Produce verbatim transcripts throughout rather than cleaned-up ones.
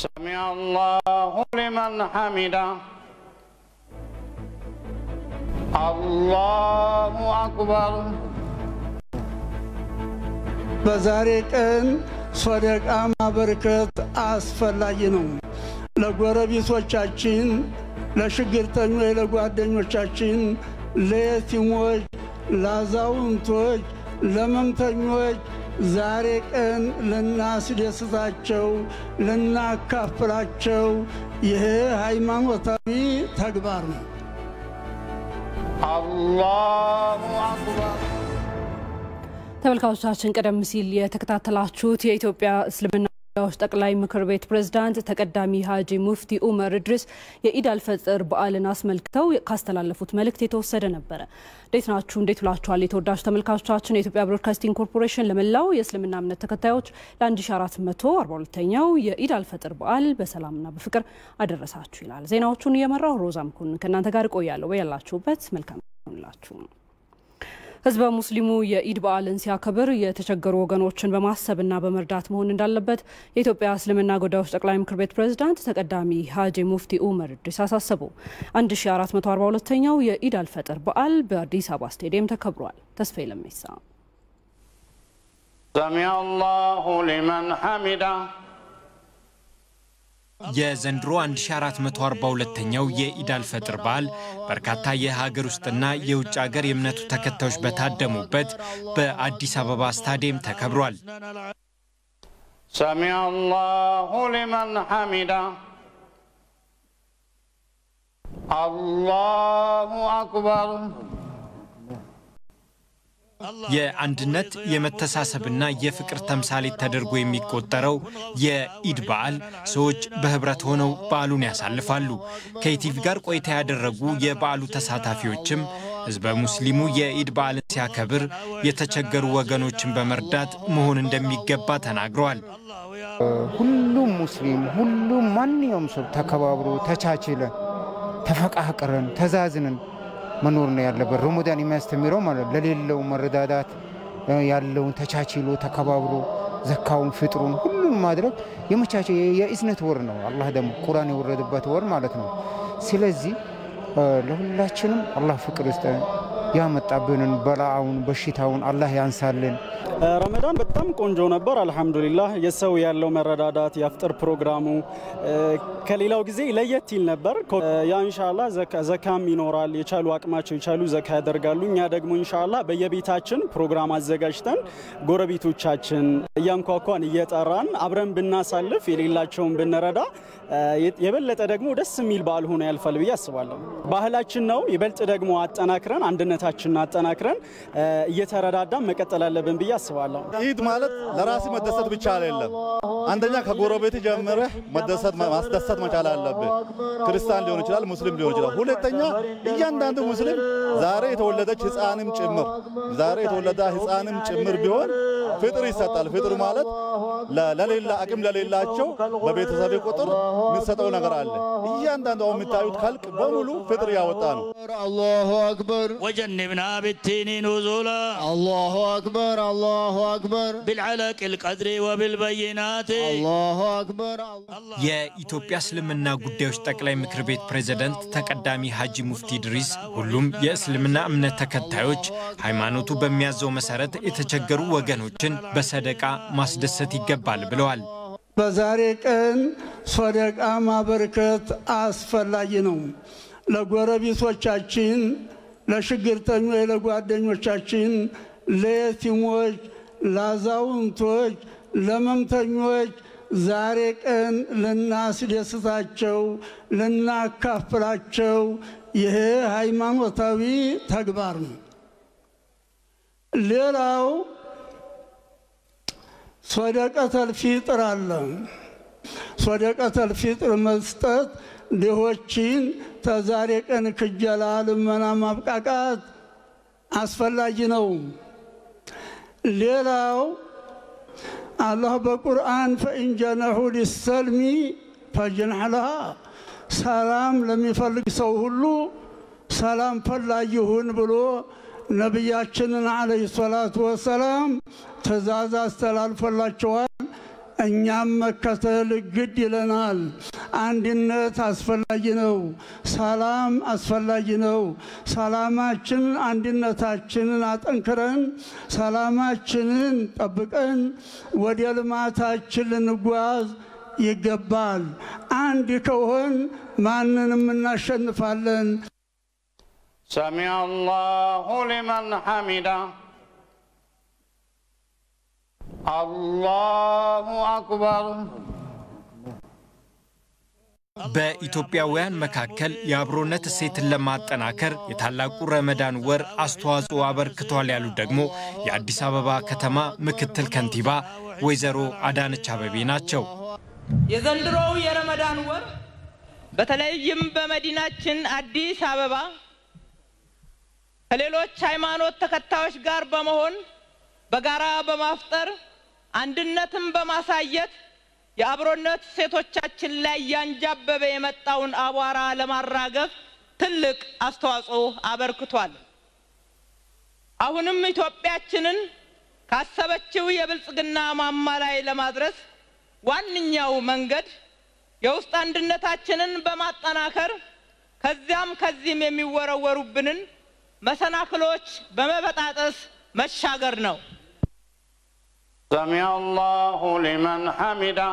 سمع الله لمن حمده الله أكبر بزاركن صدق أما بركت أسفل جنوم ለጎረቤቶቻችን ለሽግርተኞች ለጓደኞቻችን ለየቲሞች ለአዛውንቶች ለመምተኞች ዛሬ ቀን ለናስደስታቸው ለናካፍላቸው ይሄ ሃይማኖታዊ ተግባር ነው አላሁ አክበር ተመልካቾቻችን ቀደም ሲል የተከታተላችሁት የኢትዮጵያ እስልምና ጠቅላይ ምክር ቤት ፕሬዝዳንት ተቀዳሚ ሀጂ ሙፍቲ ዑመር ኢድሪስ የኢድ አልፈጥር በዓልን አስመልክተው ካስተላለፉት መልእክት የተወሰደ ነበር። እንዴት ናችሁ? እንዴት ውላችኋል? የተወዳጁ ተመልካቾቻችን የኢትዮጵያ ብሮድካስቲንግ ኮርፖሬሽን ለመላው የእስልምና እምነት ተከታዮች ለ1442ኛው የኢድ አልፈጥር በዓል በሰላምና በፍቅር አደረሳችሁ ይላል። ዜናዎቹን እየመራው ሮዛ መኮንን ከእናንተ ጋር ቆያለሁ። በያላችሁበት መልካም ይሁንላችሁ። ህዝበ ሙስሊሙ የኢድ በዓልን ሲያከብር የተቸገሩ ወገኖችን በማሰብና በመርዳት መሆን እንዳለበት የኢትዮጵያ እስልምና ጉዳዮች ጠቅላይ ምክር ቤት ፕሬዝዳንት ተቀዳሚ ሀጂ ሙፍቲ ዑመር ኢድሪስ አሳሰቡ። አንድ ሺህ አራት መቶ አርባ ሁለተኛው የኢድ አልፈጥር በዓል በአዲስ አበባ ስቴዲየም ተከብሯል። ተስፋዬ ለሚሳ سمع الله لمن حمده የዘንድሮ አንድ ሺህ አራት መቶ አርባ ሁለተኛው የኢድ አልፈጥር በዓል በርካታ የሀገር ውስጥና የውጭ ሀገር የእምነቱ ተከታዮች በታደሙበት በአዲስ አበባ ስታዲየም ተከብሯል። سمع الله لمن حمده الله أكبر የአንድነት የመተሳሰብና የፍቅር ተምሳሌት ተደርጎ የሚቆጠረው የኢድ በዓል ሰዎች በህብረት ሆነው በዓሉን ያሳልፋሉ። ከኢቲቪ ጋር ቆይታ ያደረጉ የበዓሉ ተሳታፊዎችም ህዝበ ሙስሊሙ የኢድ በዓልን ሲያከብር የተቸገሩ ወገኖችን በመርዳት መሆን እንደሚገባ ተናግረዋል። ሁሉም ሙስሊም ሁሉም ማንኛውም ሰው ተከባብሮ ተቻችለ ተፈቃቅረን ተዛዝነን መኖር ነው ያለበት። ረመዳን የሚያስተምረው ማለት ለሌለው መረዳዳት ያለውን ተቻችሎ ተከባብሮ ዘካውን ፍጥሩን ሁሉን ማድረግ የመቻቸ የኢዝነት ወር ነው። አላህ ደግሞ ቁርአን የወረደበት ወር ማለት ነው። ስለዚህ ለሁላችንም አላህ ፍቅር ይስጠን። ያመጣብንን በላውን በሽታውን አላህ ያንሳልን። ረመዳን በጣም ቆንጆ ነበር አልহামዱሊላህ። የሰው ያለው መረዳዳት ያፍጥር ፕሮግራሙ ከሌላው ጊዜ ለየት ይል ነበር። ያ ኢንሻአላህ ዘካም ይኖራል። የቻሉ አቅማቸው የቻሉ ዘካ ያደርጋሉ። እኛ ደግሞ ኢንሻአላህ በየቤታችን ፕሮግራም አዘጋጅተን ጎረቤቶቻችን እያንኳኳን እየጠራን አብረን ብናሳልፍ የሌላቸውን ብንረዳ የበለጠ ደግሞ ደስ የሚል በዓል ሆኖ ያልፋል ብዬ አስባለሁ። ባህላችን ነው። ይበልጥ ደግሞ አጠናክረን አንድነታችንን አጠናክረን እየተረዳዳን መቀጠል አለብን ብዬ አስባለሁ። ኢድ ማለት ለራስ መደሰት ብቻ አይደለም። አንደኛ ከጎረቤት ጀምረህ መደሰት ማስደሰት መቻል አለብህ። ክርስቲያን ሊሆን ይችላል፣ ሙስሊም ሊሆን ይችላል። ሁለተኛ እያንዳንዱ ሙስሊም ዛሬ የተወለደች ህፃንም ጭምር ዛሬ የተወለደ ህፃንም ጭምር ቢሆን ፍጥር ይሰጣል። ፍጥር ማለት ለሌላ አቅም ለሌላቸው በቤተሰብ ቁጥር የሚሰጠው ነገር አለ። እያንዳንዱ የሚታዩት ካልቅ በሙሉ ፍጥር ያወጣ ነው። አላሁ አክበር وجنبنا بالتين نزولا الله أكبر الله أكبر بالعلق القدر وبالبينات الله أكبر የኢትዮጵያ እስልምና ጉዳዮች ጠቅላይ ምክር ቤት ፕሬዝዳንት ተቀዳሚ ሀጂ ሙፍቲ ኢድሪስ ሁሉም የእስልምና እምነት ተከታዮች ሃይማኖቱ በሚያዘው መሰረት የተቸገሩ ወገኖችን በሰደቃ ማስደሰት ይገባል ብለዋል። በዛሬ ቀን ሰደቃ ማበርከት አስፈላጊ ነው። ለጎረቤቶቻችን ለሽግርተኞች ለጓደኞቻችን ለየቲሞች ለአዛውንቶች ለመምተኞች ዛሬ ቀን ለናስደስታቸው ለናካፍላቸው ይሄ ሃይማኖታዊ ተግባር ነው። ሌላው ሰደቀተል ፊጥር አለ። ሰደቀተል ፊጥር መስጠት ድሆችን ተዛሬ ቀን ክጀላ ልመና ማብቃቃት አስፈላጊ ነው። ሌላው አላህ በቁርአን ፈኢን ጀነሑ ሊሰልሚ ፈጅንሕ ለሃ ሰላም ለሚፈልግ ሰው ሁሉ ሰላም ፈላጊ ሁን ብሎ ነቢያችንን አለይሂ ሰላቱ ወሰላም ትእዛዝ አስተላልፈላቸዋል። እኛም መከተል ግድ ይለናል። አንድነት አስፈላጊ ነው። ሰላም አስፈላጊ ነው። ሰላማችን አንድነታችንን አጠንክረን ሰላማችንን ጠብቀን ወደ ልማታችን ልንጓዝ ይገባል። አንድ ከሆን ማንንም እናሸንፋለን። سمع الله لمن حمده الله أكبر በኢትዮጵያውያን መካከል የአብሮነት እሴትን ለማጠናከር የታላቁ ረመዳን ወር አስተዋጽኦ አበርክቷል ያሉት ደግሞ የአዲስ አበባ ከተማ ምክትል ከንቲባ ወይዘሮ አዳነች አበቤ ናቸው። የዘንድሮው የረመዳን ወር በተለይም በመዲናችን አዲስ አበባ ከሌሎች ሃይማኖት ተከታዮች ጋር በመሆን በጋራ በማፍጠር አንድነትን በማሳየት የአብሮነት ሴቶቻችን ላይ ያንጃበበ የመጣውን አቧራ ለማራገፍ ትልቅ አስተዋጽኦ አበርክቷል። አሁንም ኢትዮጵያችንን ካሰበችው የብልጽግና ማማ ላይ ለማድረስ ዋንኛው መንገድ የውስጥ አንድነታችንን በማጠናከር ከዚያም ከዚህም የሚወረወሩብንን መሰናክሎች በመበጣጠስ መሻገር ነው። سمع الله لمن حمده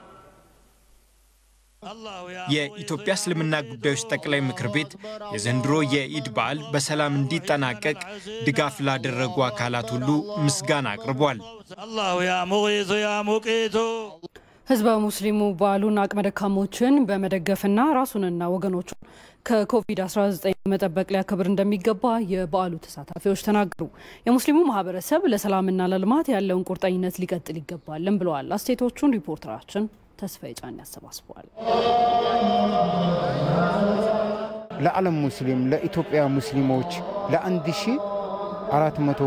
የኢትዮጵያ እስልምና ጉዳዮች ጠቅላይ ምክር ቤት የዘንድሮ የኢድ በዓል በሰላም እንዲጠናቀቅ ድጋፍ ላደረጉ አካላት ሁሉ ምስጋና አቅርቧል። አላሁ ያ ሙጊቱ ያ ሙቂቱ ህዝበ ሙስሊሙ በዓሉን አቅመ ደካሞችን በመደገፍና ራሱንና ወገኖቹን ከኮቪድ አስራ ዘጠኝ መጠበቅ ሊያከብር እንደሚገባ የበዓሉ ተሳታፊዎች ተናገሩ። የሙስሊሙ ማህበረሰብ ለሰላምና ለልማት ያለውን ቁርጠኝነት ሊቀጥል ይገባልም ብለዋል። አስተያየቶቹን ሪፖርተራችን ተስፋዬ ጫን ያሰባስበዋል። ለዓለም ሙስሊም ለኢትዮጵያ ሙስሊሞች ለአንድ ሺህ አራት መቶ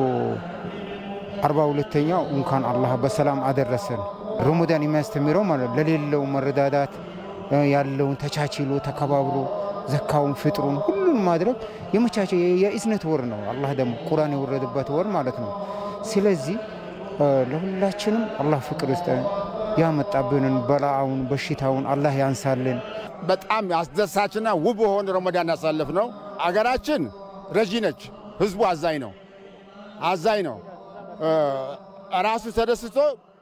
አርባ ሁለተኛው እንኳን አላህ በሰላም አደረሰን። ረመዳን የሚያስተምረው ማለት ለሌለው መረዳዳት ያለውን ተቻችሎ ተከባብሮ ዘካውን ፍጥሩን ሁሉን ማድረግ የመቻቸ የእዝነት ወር ነው። አላህ ደግሞ ቁርአን የወረደበት ወር ማለት ነው። ስለዚህ ለሁላችንም አላህ ፍቅር ይስጠን። ያመጣብንን በላውን በሽታውን አላህ ያንሳልን። በጣም አስደሳችና ውብ ሆነ ረመዳን ያሳለፍ ነው። አገራችን ረጂ ነች። ህዝቡ አዛኝ ነው አዛኝ ነው። ራሱ ተደስቶ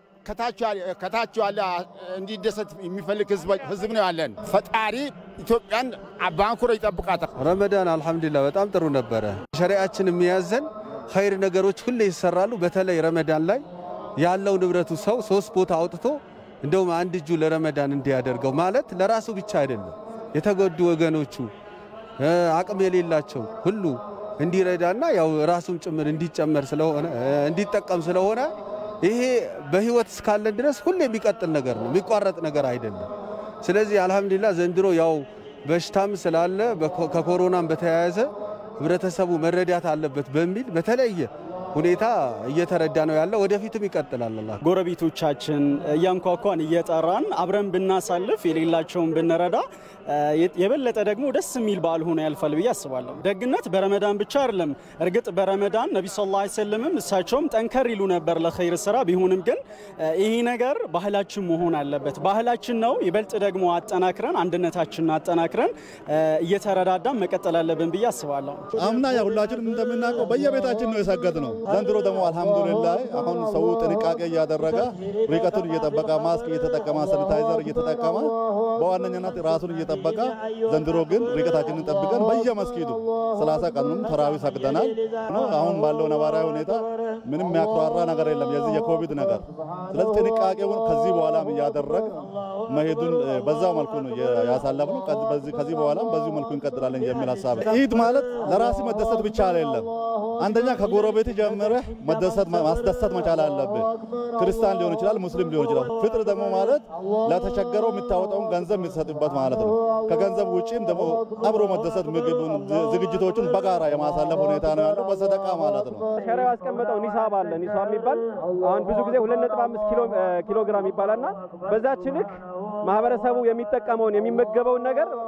ከታች ያለ እንዲደሰት የሚፈልግ ህዝብ ነው ያለን። ፈጣሪ ኢትዮጵያን ባንኩሮ ይጠብቃታል። ረመዳን አልহামዱሊላህ በጣም ጥሩ ነበረ። ሸሪዓችን የሚያዘን ኸይር ነገሮች ሁሉ ይሰራሉ። በተለይ ረመዳን ላይ ያለው ንብረቱ ሰው ሶስት ቦታ አውጥቶ እንደውም አንድ እጁ ለረመዳን እንዲያደርገው ማለት ለራሱ ብቻ አይደለም የተጎዱ ወገኖቹ አቅም የሌላቸው ሁሉ እንዲረዳና ያው ራሱም ጭምር እንዲጨመር ስለሆነ እንዲጠቀም ስለሆነ ይሄ በህይወት እስካለ ድረስ ሁሉ የሚቀጥል ነገር ነው፣ የሚቋረጥ ነገር አይደለም። ስለዚህ አልহামዱሊላህ ዘንድሮ ያው በሽታም ስላለ ከኮሮናም በተያያዘ ህብረተሰቡ መረዳት አለበት በሚል በተለየ ሁኔታ እየተረዳ ነው ያለው። ወደፊትም ይቀጥላል። አላህ ጎረቤቶቻችን እያንኳኳን እየጠራን አብረን ብናሳልፍ የሌላቸውን ብንረዳ የበለጠ ደግሞ ደስ የሚል በዓል ሆኖ ያልፋል ብዬ አስባለሁ። ደግነት በረመዳን ብቻ አይደለም። እርግጥ በረመዳን ነብዩ ሰለላሁ ዐለይሂ ወሰለም እሳቸውም ጠንከር ይሉ ነበር ለኸይር ስራ። ቢሆንም ግን ይሄ ነገር ባህላችን መሆን አለበት። ባህላችን ነው። ይበልጥ ደግሞ አጠናክረን አንድነታችንን አጠናክረን እየተረዳዳን መቀጠል አለብን ብዬ አስባለሁ። አምና ያ ሁላችንም እንደምናውቀው በየቤታችን ነው የሰገድነው። ዘንድሮ ደግሞ አልহামዱሊላህ አሁን ሰው ጥንቃቄ እያደረገ ርቀቱን እየጠበቀ ማስክ እየተጠቀመ ሳኒታይዘር እየተጠቀመ በዋነኛነት ራሱን እየጠበቀ ዘንድሮ ግን ርቀታችንን ጠብቀን በየመስጊዱ ሰላሳ ቀኑን ተራዊ ሰግደናል። አሁን ባለው ነባራዊ ሁኔታ ምንም ያክራራ ነገር የለም የዚህ የኮቪድ ነገር። ስለዚህ ጥንቃቄውን ከዚህ በኋላም እያደረግ መሄዱን በዛው መልኩ ነው ያሳለፍነው። ከዚህ ከዚህ በኋላም በዚህ መልኩ እንቀጥላለን የሚል ሐሳብ። ኢድ ማለት ለራስ መደሰት ብቻ አይደለም። አንደኛ ከጎረቤት ጀምረህ መደሰት ማስደሰት መቻል አለብህ። ክርስቲያን ሊሆን ይችላል፣ ሙስሊም ሊሆን ይችላል። ፍጥር ደግሞ ማለት ለተቸገረው የምታወጣውን ገንዘብ የምትሰጥበት ማለት ነው። ከገንዘብ ውጪም ደግሞ አብሮ መደሰት ምግቡን ዝግጅቶችን በጋራ የማሳለፍ ሁኔታ ነው ያለው በሰደቃ ማለት ነው። ሸሪዓው ያስቀመጠው ኒሳብ አለ። ኒሳብ የሚባል አሁን ብዙ ጊዜ ሁለት ነጥብ አምስት ኪሎ ኪሎ ግራም ይባላልና በዛች ልክ ማህበረሰቡ የሚጠቀመውን የሚመገበውን ነገር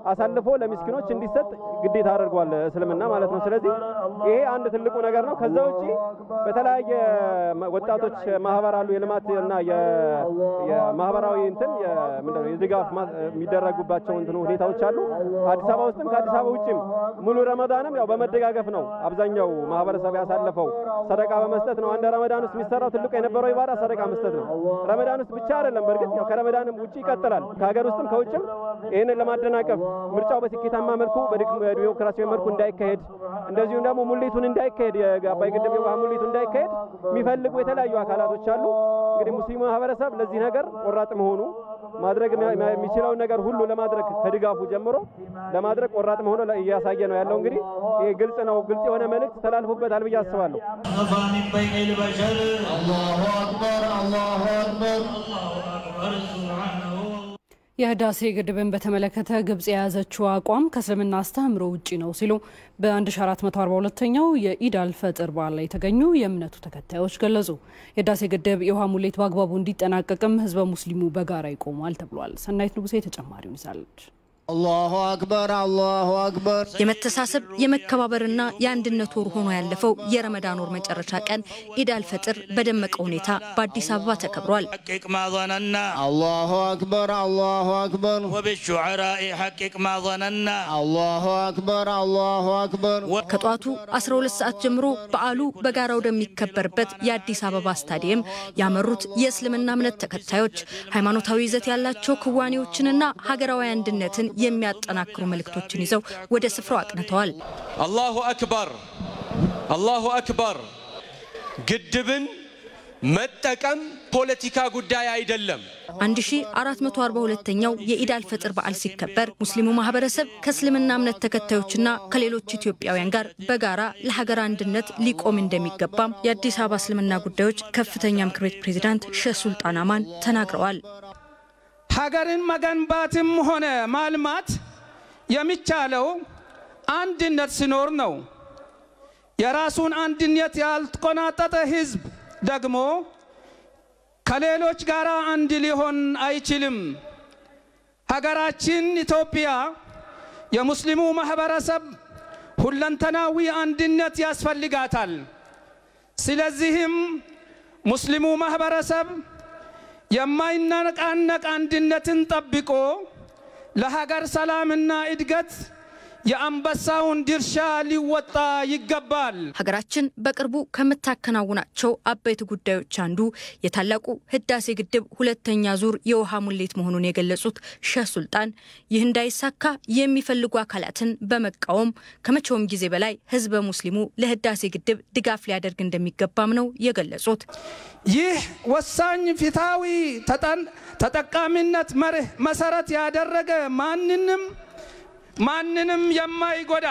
አሳልፎ ለምስኪኖች እንዲሰጥ ግዴታ አድርጓል እስልምና ማለት ነው። ስለዚህ ይሄ አንድ ትልቁ ነገር ነው። ከዛ ውጪ በተለያየ ወጣቶች ማህበር አሉ የልማት እና የማህበራዊ እንትን ምንድነው የድጋፍ የሚደረጉባቸው እንትን ሁኔታዎች አሉ። አዲስ አበባ ውስጥም ከአዲስ አበባ ውጪም ሙሉ ረመዳንም ያው በመደጋገፍ ነው አብዛኛው ማህበረሰብ ያሳለፈው ሰደቃ በመስጠት ነው። አንድ ረመዳን ውስጥ የሚሰራው ትልቁ የነበረው ኢባዳ ሰደቃ መስጠት ነው። ረመዳን ውስጥ ብቻ አይደለም፣ በርግጥ ያው ከረመዳንም ውጪ ይቀጥላል። ከሀገር ውስጥም ከውጭም ይሄንን ለማደናቀፍ ምርጫው በስኬታማ መልኩ በዲሞክራሲያዊ መልኩ እንዳይካሄድ እንደዚሁም ደግሞ ሙሊቱን እንዳይካሄድ የአባይ ግድብ የውሃ ሙሊቱ እንዳይካሄድ የሚፈልጉ የተለያዩ አካላቶች አሉ። እንግዲህ ሙስሊሙ ማህበረሰብ ለዚህ ነገር ቆራጥ መሆኑ ማድረግ የሚችለው ነገር ሁሉ ለማድረግ ከድጋፉ ጀምሮ ለማድረግ ቆራጥ መሆኑ እያሳየ ነው ያለው። እንግዲህ ይሄ ግልጽ ነው፣ ግልጽ የሆነ መልእክት ተላልፎበታል ብዬ አስባለሁ። አላሁ አክበር አላሁ አክበር። የህዳሴ ግድብን በተመለከተ ግብጽ የያዘችው አቋም ከእስልምና አስተምህሮ ውጪ ነው ሲሉ በ1442ኛው የኢድ አልፈጥር በዓል ላይ የተገኙ የእምነቱ ተከታዮች ገለጹ። የህዳሴ ግድብ የውሃ ሙሌት በአግባቡ እንዲጠናቀቅም ህዝበ ሙስሊሙ በጋራ ይቆማል ተብሏል። ሰናይት ንጉሴ ተጨማሪውን ይዛለች። አላሁ አክበር አላሁ አክበር። የመተሳሰብ የመከባበርና የአንድነት ወር ሆኖ ያለፈው የረመዳን ወር መጨረሻ ቀን ኢድ አልፈጥር በደመቀ ሁኔታ በአዲስ አበባ ተከብሯል። حقق ما ظننا አላሁ አክበር አላሁ አክበር። وبالشعراء حقق ما ظننا አላሁ አክበር አላሁ አክበር። ከጧቱ አስራ ሁለት ሰዓት ጀምሮ በዓሉ በጋራ ወደሚከበርበት የአዲስ አበባ ስታዲየም ያመሩት የእስልምና እምነት ተከታዮች ሃይማኖታዊ ይዘት ያላቸው ክዋኔዎችንና ሀገራዊ አንድነትን የሚያጠናክሩ መልእክቶችን ይዘው ወደ ስፍራው አቅንተዋል። አላሁ አክበር አላሁ አክበር። ግድብን መጠቀም ፖለቲካ ጉዳይ አይደለም። አንድ ሺህ አራት መቶ አርባ ሁለተኛው የኢድ አልፈጥር በዓል ሲከበር ሙስሊሙ ማህበረሰብ ከእስልምና እምነት ተከታዮችና ከሌሎች ኢትዮጵያውያን ጋር በጋራ ለሀገር አንድነት ሊቆም እንደሚገባም የአዲስ አበባ እስልምና ጉዳዮች ከፍተኛ ምክር ቤት ፕሬዝዳንት ሼህ ሱልጣን አማን ተናግረዋል። ሀገርን መገንባትም ሆነ ማልማት የሚቻለው አንድነት ሲኖር ነው። የራሱን አንድነት ያልተቆናጠጠ ህዝብ ደግሞ ከሌሎች ጋር አንድ ሊሆን አይችልም። ሀገራችን ኢትዮጵያ የሙስሊሙ ማህበረሰብ ሁለንተናዊ አንድነት ያስፈልጋታል። ስለዚህም ሙስሊሙ ማህበረሰብ የማይናነቅ አንድነትን ጠብቆ ለሀገር ሰላምና እድገት የአንበሳውን ድርሻ ሊወጣ ይገባል። ሀገራችን በቅርቡ ከምታከናውናቸው አበይት ጉዳዮች አንዱ የታላቁ ህዳሴ ግድብ ሁለተኛ ዙር የውሃ ሙሌት መሆኑን የገለጹት ሼህ ሱልጣን ይህ እንዳይሳካ የሚፈልጉ አካላትን በመቃወም ከመቼውም ጊዜ በላይ ህዝበ ሙስሊሙ ለህዳሴ ግድብ ድጋፍ ሊያደርግ እንደሚገባም ነው የገለጹት። ይህ ወሳኝ ፍትሃዊ ተጠቃሚነት መርህ መሰረት ያደረገ ማንንም ማንንም የማይጎዳ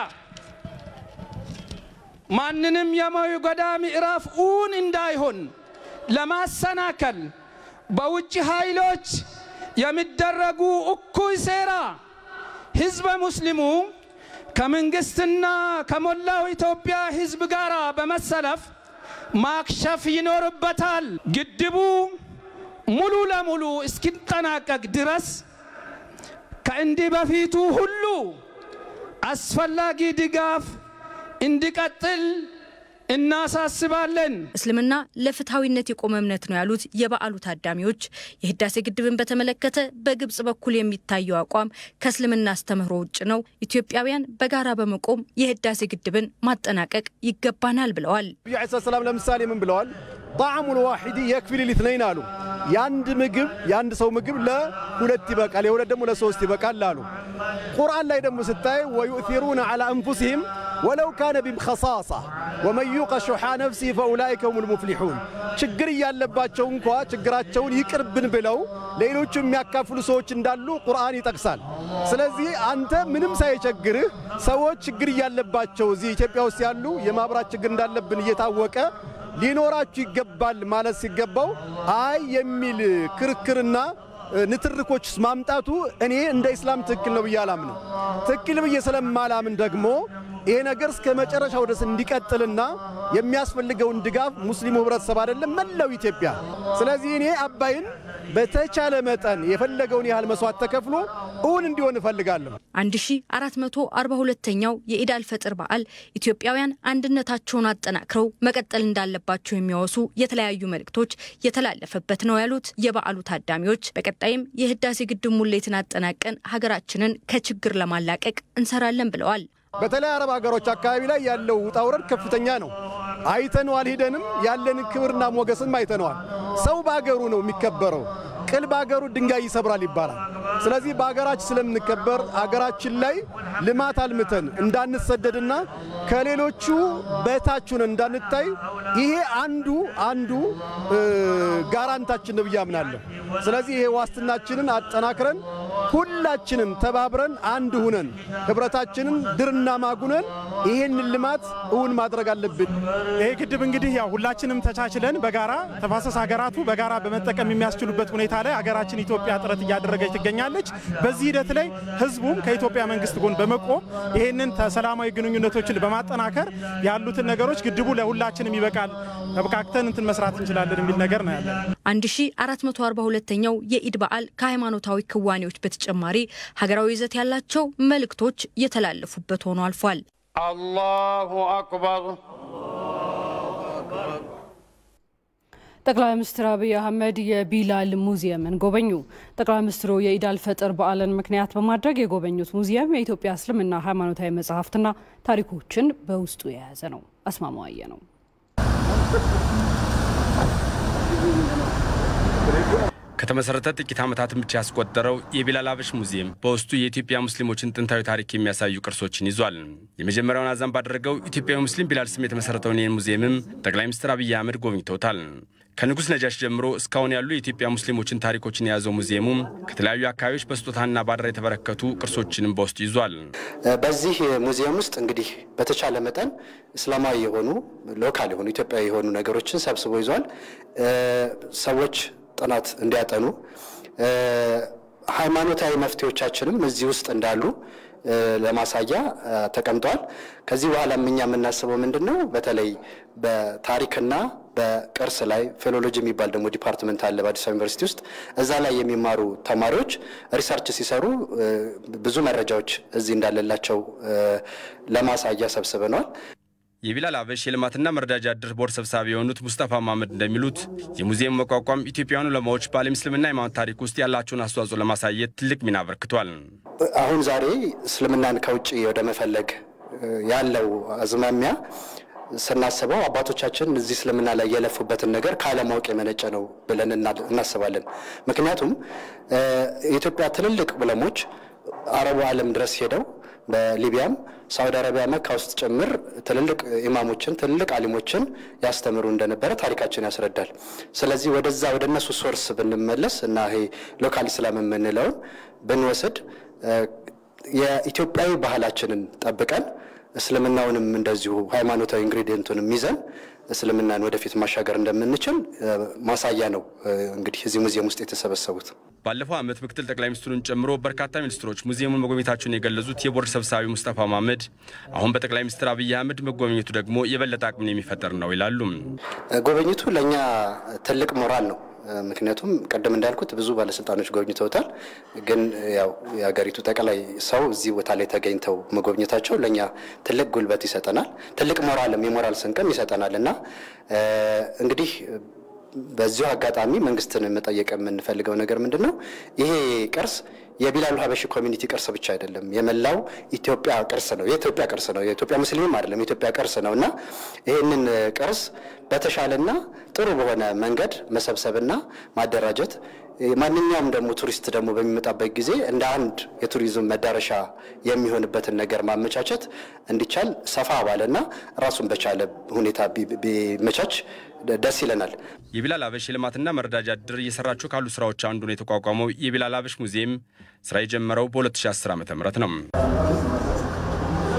ማንንም የማይጎዳ ምዕራፍ ኡን እንዳይሆን ለማሰናከል በውጭ ኃይሎች የሚደረጉ እኩይ ሴራ ህዝበ ሙስሊሙ ከመንግስትና ከሞላው ኢትዮጵያ ህዝብ ጋር በመሰለፍ ማክሸፍ ይኖርበታል። ግድቡ ሙሉ ለሙሉ እስኪጠናቀቅ ድረስ ከእንዲህ በፊቱ ሁሉ አስፈላጊ ድጋፍ እንዲቀጥል እናሳስባለን። እስልምና ለፍትሃዊነት የቆመ እምነት ነው ያሉት የበዓሉ ታዳሚዎች የህዳሴ ግድብን በተመለከተ በግብጽ በኩል የሚታየው አቋም ከእስልምና አስተምህሮ ውጭ ነው፣ ኢትዮጵያውያን በጋራ በመቆም የህዳሴ ግድብን ማጠናቀቅ ይገባናል ብለዋል። ነብዩ አለይሂ ሰላም ለምሳሌ ምን ብለዋል? ጣዕሙ الواحد يكفي للاثنين አሉ። ያንድ ምግብ ያንድ ሰው ምግብ ለሁለት ይበቃል፣ የሁለት ደግሞ ለሶስት ይበቃል አሉ። ቁርአን ላይ ደግሞ ስታይ ويؤثرون على انفسهم ولو كان بخصاصه ومن يوق شح نفسه فاولئك هم المفلحون። ችግር ያለባቸው እንኳን ችግራቸውን ይቅርብን ብለው ሌሎች የሚያካፍሉ ሰዎች እንዳሉ ቁርአን ይጠቅሳል። ስለዚህ አንተ ምንም ሳይቸግርህ ሰዎች ችግር ያለባቸው እዚህ ኢትዮጵያ ውስጥ ያሉ የማብራት ችግር እንዳለብን እየታወቀ ሊኖራችሁ ይገባል ማለት ሲገባው አይ የሚል ክርክርና ንትርኮች ማምጣቱ እኔ እንደ እስላም ትክክል ነው ብዬ አላምንም። ትክክል ብዬ ስለማላምን ደግሞ ይሄ ነገር እስከ መጨረሻው ድረስ እንዲቀጥልና የሚያስፈልገውን ድጋፍ ሙስሊሙ ህብረተሰብ አይደለም መላው ኢትዮጵያ። ስለዚህ እኔ አባይን በተቻለ መጠን የፈለገውን ያህል መስዋዕት ተከፍሎ እውን እንዲሆን እፈልጋለሁ። አንድ ሺህ አራት መቶ አርባ ሁለተኛው የኢድ አልፈጥር በዓል ኢትዮጵያውያን አንድነታቸውን አጠናክረው መቀጠል እንዳለባቸው የሚያወሱ የተለያዩ መልእክቶች የተላለፈበት ነው ያሉት የበዓሉ ታዳሚዎች በቀጣይም የህዳሴ ግድብ ሙሌትን አጠናቀን ሀገራችንን ከችግር ለማላቀቅ እንሰራለን ብለዋል። በተለይ አረብ ሀገሮች አካባቢ ላይ ያለው ውጣውረድ ከፍተኛ ነው። አይተነዋል። ሄደንም ያለን ክብርና ሞገስም አይተነዋል። ሰው ባገሩ ነው የሚከበረው። ቅል ባገሩ ድንጋይ ይሰብራል ይባላል። ስለዚህ ባገራችን ስለምንከበር አገራችን ላይ ልማት አልምተን እንዳንሰደድና ከሌሎቹ በታቹን እንዳንታይ ይሄ አንዱ አንዱ ጋራንታችን ነው ያምናለሁ። ስለዚህ ይሄ ዋስትናችንን አጠናክረን ሁላችንም ተባብረን አንድ ሆነን ህብረታችንን ድርና ማጉነን ይሄን ልማት እውን ማድረግ አለብን። ይሄ ግድብ እንግዲህ ያው ሁላችንም ተቻችለን በጋራ ተፋሰስ ሀገራቱ በጋራ በመጠቀም የሚያስችሉበት ሁኔታ ላይ ሀገራችን ኢትዮጵያ ጥረት እያደረገች ትገኛለች። በዚህ ሂደት ላይ ህዝቡም ከኢትዮጵያ መንግስት ጎን በመቆም ይሄንን ሰላማዊ ግንኙነቶችን በማጠናከር ያሉትን ነገሮች ግድቡ ለሁላችንም ይበቃል ተበቃክተን እንትን መስራት እንችላለን የሚል ነገር ነው ያለው። አንድ ሺህ አራት መቶ አርባ ሁለተኛው የኢድ በዓል ከሃይማኖታዊ ክዋኔዎች በተጨማሪ ሀገራዊ ይዘት ያላቸው መልእክቶች የተላለፉበት ሆኖ አልፏል። አላሁ አክበር። ጠቅላይ ሚኒስትር አብይ አህመድ የቢላል ሙዚየምን ጎበኙ። ጠቅላይ ሚኒስትሩ የኢድ አልፈጥር በዓልን ምክንያት በማድረግ የጎበኙት ሙዚየም የኢትዮጵያ እስልምና ሃይማኖታዊ መጻሕፍትና ታሪኮችን በውስጡ የያዘ ነው። አስማማዋየ ነው። ከተመሰረተ ጥቂት ዓመታትን ብቻ ያስቆጠረው የቢላል አበሽ ሙዚየም በውስጡ የኢትዮጵያ ሙስሊሞችን ጥንታዊ ታሪክ የሚያሳዩ ቅርሶችን ይዟል። የመጀመሪያውን አዛም ባደረገው ኢትዮጵያዊ ሙስሊም ቢላል ስም የተመሰረተውን ይህን ሙዚየምም ጠቅላይ ሚኒስትር አብይ አህመድ ጎብኝተውታል። ከንጉስ ነጃሽ ጀምሮ እስካሁን ያሉ የኢትዮጵያ ሙስሊሞችን ታሪኮችን የያዘው ሙዚየሙ ከተለያዩ አካባቢዎች በስጦታና ባደራ የተበረከቱ ቅርሶችንም በውስጡ ይዟል። በዚህ ሙዚየም ውስጥ እንግዲህ በተቻለ መጠን እስላማዊ የሆኑ ሎካል የሆኑ ኢትዮጵያዊ የሆኑ ነገሮችን ሰብስቦ ይዟል። ሰዎች ጥናት እንዲያጠኑ ሃይማኖታዊ መፍትሄዎቻችንም እዚህ ውስጥ እንዳሉ ለማሳያ ተቀምጧል። ከዚህ በኋላ ምን የምናስበው ምንድነው በተለይ በታሪክና በቅርስ ላይ ፊሎሎጂ የሚባል ደግሞ ዲፓርትመንት አለ በአዲስ አበባ ዩኒቨርሲቲ ውስጥ እዛ ላይ የሚማሩ ተማሪዎች ሪሰርች ሲሰሩ ብዙ መረጃዎች እዚህ እንዳለላቸው ለማሳያ ሰብስበናል። የቢላል አበሽ የልማትና መረዳጃ ድር ቦርድ ሰብሳቢ የሆኑት ሙስጠፋ መሐመድ እንደሚሉት የሙዚየም መቋቋም ኢትዮጵያውያኑ ለማዎች በዓለም እስልምና ሃይማኖት ታሪክ ውስጥ ያላቸውን አስተዋጽኦ ለማሳየት ትልቅ ሚና አበርክቷል። አሁን ዛሬ እስልምናን ከውጪ ወደ መፈለግ ያለው አዝማሚያ ስናስበው አባቶቻችን እዚህ እስልምና ላይ የለፉበትን ነገር ካለማወቅ የመነጨ ነው ብለን እናስባለን። ምክንያቱም የኢትዮጵያ ትልልቅ ዑለሞች አረቡ ዓለም ድረስ ሄደው በሊቢያም ሳውዲ አረቢያ መካ ውስጥ ጭምር ትልልቅ ኢማሞችን ትልልቅ አሊሞችን ያስተምሩ እንደነበረ ታሪካችን ያስረዳል። ስለዚህ ወደዛ ወደነሱ ሶርስ ብንመለስ እና ይሄ ሎካል እስላም የምንለውን ብንወስድ የኢትዮጵያዊ ባህላችንን ጠብቀን እስልምናውንም እንደዚሁ ሃይማኖታዊ ኢንግሪዲየንቱንም ይዘን እስልምናን ወደፊት ማሻገር እንደምንችል ማሳያ ነው እንግዲህ እዚህ ሙዚየም ውስጥ የተሰበሰቡት። ባለፈው ዓመት ምክትል ጠቅላይ ሚኒስትሩን ጨምሮ በርካታ ሚኒስትሮች ሙዚየሙን መጎብኘታቸውን የገለጹት የቦርድ ሰብሳቢ ሙስጠፋ መሐመድ አሁን በጠቅላይ ሚኒስትር አብይ አህመድ መጎብኘቱ ደግሞ የበለጠ አቅምን የሚፈጠር ነው ይላሉ። ጎብኝቱ ለኛ ትልቅ ሞራል ነው። ምክንያቱም ቀደም እንዳልኩት ብዙ ባለስልጣኖች ጎብኝተውታል። ግን ያው የሀገሪቱ ጠቅላይ ሰው እዚህ ቦታ ላይ ተገኝተው መጎብኘታቸው ለኛ ትልቅ ጉልበት ይሰጠናል፣ ትልቅ ሞራልም የሞራል ስንቅም ይሰጠናልና እንግዲህ በዚሁ አጋጣሚ መንግስትን መጠየቅ የምንፈልገው ነገር ምንድነው ይሄ ቅርስ የቢላል ሀበሺ ኮሚኒቲ ቅርስ ብቻ አይደለም፣ የመላው ኢትዮጵያ ቅርስ ነው። የኢትዮጵያ ቅርስ ነው። የኢትዮጵያ ሙስሊም አይደለም፣ የኢትዮጵያ ቅርስ ነውና ይሄንን ቅርስ በተሻለና ጥሩ በሆነ መንገድ መሰብሰብና ማደራጀት ማንኛውም ደግሞ ቱሪስት ደግሞ በሚመጣበት ጊዜ እንደ አንድ የቱሪዝም መዳረሻ የሚሆንበትን ነገር ማመቻቸት እንዲቻል ሰፋ ባለና ራሱን በቻለ ሁኔታ ቢመቻች ደስ ይለናል። የቢላል አበሽ ልማትና መረዳጃ ድር እየሰራቸው ካሉ ስራዎች አንዱ ነው የተቋቋመው የቢላል አበሽ ሙዚየም ስራ የጀመረው በ ሁለት ሺህ አስር ዓመተ ምህረት ነው።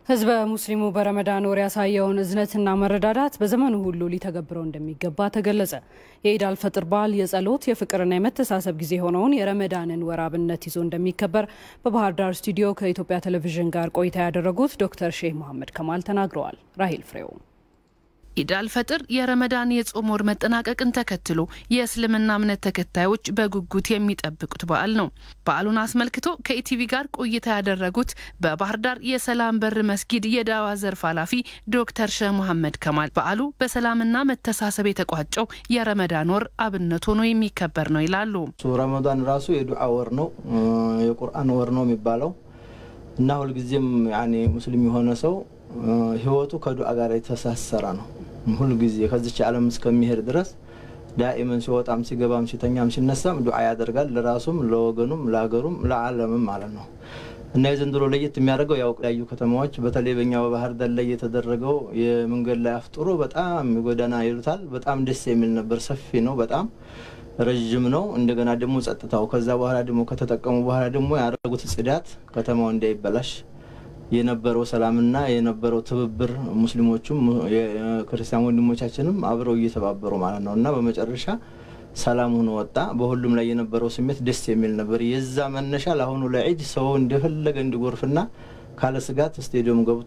ህዝበ ሙስሊሙ በረመዳን ወር ያሳየውን እዝነትና መረዳዳት በዘመኑ ሁሉ ሊተገብረው እንደሚገባ ተገለጸ። የኢድ አልፈጥር በዓል የጸሎት የፍቅርና የመተሳሰብ ጊዜ ሆነውን የረመዳንን ወር አብነት ይዞ እንደሚከበር በባህር ዳር ስቱዲዮ ከኢትዮጵያ ቴሌቪዥን ጋር ቆይታ ያደረጉት ዶክተር ሼህ መሐመድ ከማል ተናግረዋል። ራሂል ፍሬው ኢድ አልፈጥር የረመዳን የጾም ወር መጠናቀቅን ተከትሎ የእስልምና እምነት ተከታዮች በጉጉት የሚጠብቁት በዓል ነው። በዓሉን አስመልክቶ ከኢቲቪ ጋር ቆይታ ያደረጉት በባህር ዳር የሰላም በር መስጊድ የዳዋ ዘርፍ ኃላፊ ዶክተር ሼህ መሐመድ ከማል በዓሉ በሰላምና መተሳሰብ የተቋጨው የረመዳን ወር አብነት ሆኖ የሚከበር ነው ይላሉ። ረመዳን ራሱ የዱዓ ወር ነው፣ የቁርአን ወር ነው የሚባለው እና ሁሉ ጊዜም ያኒ ሙስሊም የሆነ ሰው ህይወቱ ከዱዓ ጋር የተሳሰረ ነው። ሁሉ ጊዜ ከዚች ዓለም እስከሚሄድ ድረስ ዳኢመን ሲወጣም ሲገባም ሲተኛም ሲነሳም ዱዓ ያደርጋል፣ ለራሱም ለወገኑም ለሀገሩም ለዓለምም ማለት ነው። እና የዘንድሮ ለየት የሚያደርገው ያው ያዩ ከተማዎች በተለይ በእኛ በባህር ዳር ላይ የተደረገው የመንገድ ላይ አፍጥሮ በጣም ጎዳና ይሉታል በጣም ደስ የሚል ነበር። ሰፊ ነው፣ በጣም ረጅም ነው። እንደገና ደግሞ ጸጥታው ከዛ በኋላ ደግሞ ከተጠቀሙ በኋላ ደግሞ ያደረጉት ጽዳት ከተማው እንዳይበላሽ የነበረው ሰላምና የነበረው ትብብር ሙስሊሞቹም የክርስቲያን ወንድሞቻችንም አብረው እየተባበሩ ማለት ነውና በመጨረሻ ሰላም ሆኖ ወጣ። በሁሉም ላይ የነበረው ስሜት ደስ የሚል ነበር። የዛ መነሻ ለአሁኑ ለዒድ ሰው እንደፈለገ እንዲጎርፍና ካለ ስጋት ስቴዲየም ገብቶ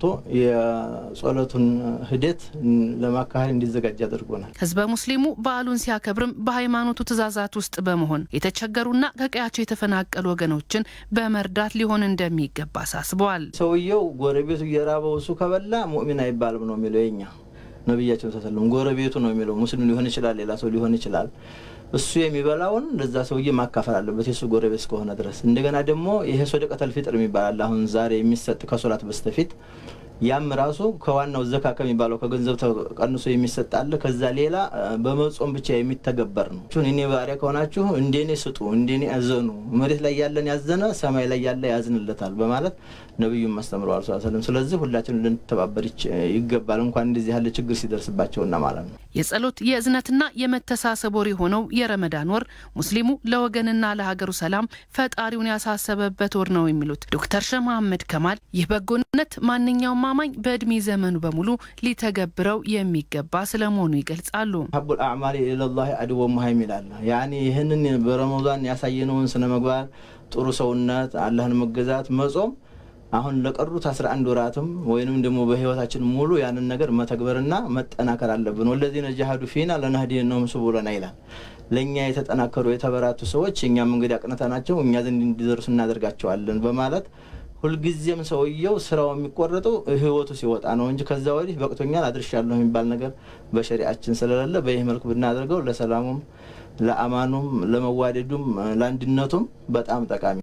የጾለቱን ሂደት ለማካሄድ እንዲዘጋጅ አድርጎናል። ህዝበ ሙስሊሙ በዓሉን ሲያከብርም በሃይማኖቱ ትእዛዛት ውስጥ በመሆን የተቸገሩና ከቀያቸው የተፈናቀሉ ወገኖችን በመርዳት ሊሆን እንደሚገባ አሳስበዋል። ሰውየው ጎረቤቱ እየራበው እሱ ከበላ ሙእሚን አይባልም ነው የሚለው የኛ ነብያችን ተሰለም። ጎረቤቱ ነው የሚለው ሙስሊም ሊሆን ይችላል፣ ሌላ ሰው ሊሆን ይችላል። እሱ የሚበላውን ለዛ ሰውዬ ማካፈል አለበት የሱ ጎረቤት እስከሆነ ድረስ። እንደገና ደግሞ ይሄ ሶደቀተል ፊጥር የሚባል አሁን ዛሬ የሚሰጥ ከሶላት በስተፊት ያም ራሱ ከዋናው ዘካ ከሚባለው ከገንዘብ ተቀንሶ የሚሰጥ አለ። ከዛ ሌላ በመጾም ብቻ የሚተገበር ነው። እኔ ባሪያ ከሆናችሁ እንደኔ ስጡ፣ እንደኔ አዘኑ፣ መሬት ላይ ያለን ያዘነ ሰማይ ላይ ያለ ያዝንለታል በማለት ነብዩ ማስተምረዋል ሰለላሁ ዐለይሂ ወሰለም። ስለዚህ ሁላችንም ልንተባበር ይገባል እንኳን እንደዚህ ያለ ችግር ሲደርስባቸውና ማለት ነው። የጸሎት የእዝነትና የመተሳሰብ ወር ሆነው የረመዳን ወር ሙስሊሙ ለወገንና ለሀገሩ ሰላም ፈጣሪውን ያሳሰበበት ወር ነው የሚሉት ዶክተር ሼህ መሐመድ ከማል ይህ በጎነት ማንኛውም ማማኝ በእድሜ ዘመኑ በሙሉ ሊተገብረው የሚገባ ስለመሆኑ ይገልጻሉ። ሐቡል አዕማሊ ኢለላህ አድወ ሙሃይም ይላል። ያኒ ይህንን በረመዳን ያሳየነውን ስነ ምግባር ጥሩ ሰውነት አላህን መገዛት መጾም አሁን ለቀሩት አስራ አንድ ወራትም ወይንም ደግሞ በህይወታችን ሙሉ ያንን ነገር መተግበርና መጠናከር አለብን። ወለዚነ ጃሃዱ ፊና ለነህዲየነሁም ሱቡለና ይላል። ለኛ የተጠናከሩ የተበራቱ ሰዎች እኛም እንግዲህ አቅንተናቸው እኛ ዘንድ እንዲደርሱ እናደርጋቸዋለን በማለት ሁልጊዜም ሰውየው ስራው የሚቆረጠው ህይወቱ ሲወጣ ነው እንጂ ከዛ ወዲህ በቅቶኛል አድርሻለሁ የሚባል ነገር በሸሪዓችን ስለሌለ በይህ መልኩ ብናደርገው ለሰላሙም ለአማኑም ለመዋደዱም ለአንድነቱም በጣም ጠቃሚ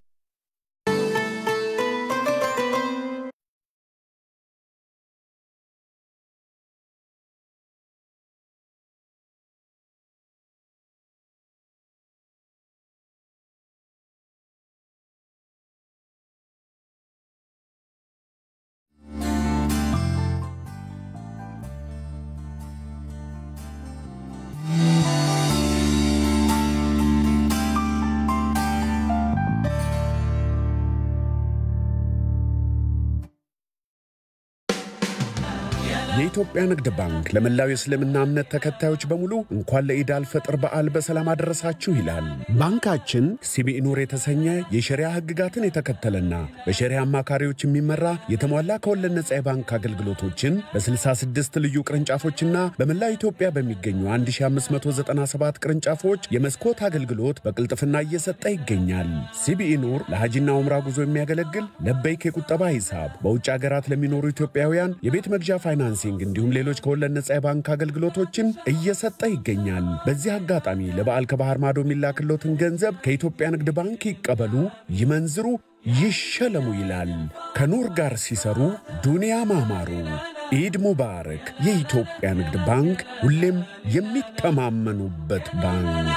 የኢትዮጵያ ንግድ ባንክ ለመላው የእስልምና እምነት ተከታዮች በሙሉ እንኳን ለኢድ አልፈጥር በዓል በሰላም አደረሳችሁ ይላል። ባንካችን ሲቢኢ ኑር የተሰኘ የሸሪዓ ህግጋትን የተከተለና በሸሪዓ አማካሪዎች የሚመራ የተሟላ ከወለድ ነጻ የባንክ አገልግሎቶችን በ66 ልዩ ቅርንጫፎችና በመላው ኢትዮጵያ በሚገኙ አንድ ሺህ አምስት መቶ ዘጠና ሰባት ቅርንጫፎች የመስኮት አገልግሎት በቅልጥፍና እየሰጠ ይገኛል። ሲቢኢ ኑር ለሐጅና ዑምራ ጉዞ የሚያገለግል ለበይክ የቁጠባ ሂሳብ፣ በውጭ ሀገራት ለሚኖሩ ኢትዮጵያውያን የቤት መግዣ ፋይናንስ እንዲሁም ሌሎች ከወለድ ነጻ የባንክ አገልግሎቶችን እየሰጠ ይገኛል። በዚህ አጋጣሚ ለበዓል ከባህር ማዶ የሚላክሎትን ገንዘብ ከኢትዮጵያ ንግድ ባንክ ይቀበሉ፣ ይመንዝሩ፣ ይሸለሙ ይላል። ከኑር ጋር ሲሰሩ ዱንያ ማማሩ። ኢድ ሙባረክ። የኢትዮጵያ ንግድ ባንክ ሁሌም የሚተማመኑበት ባንክ።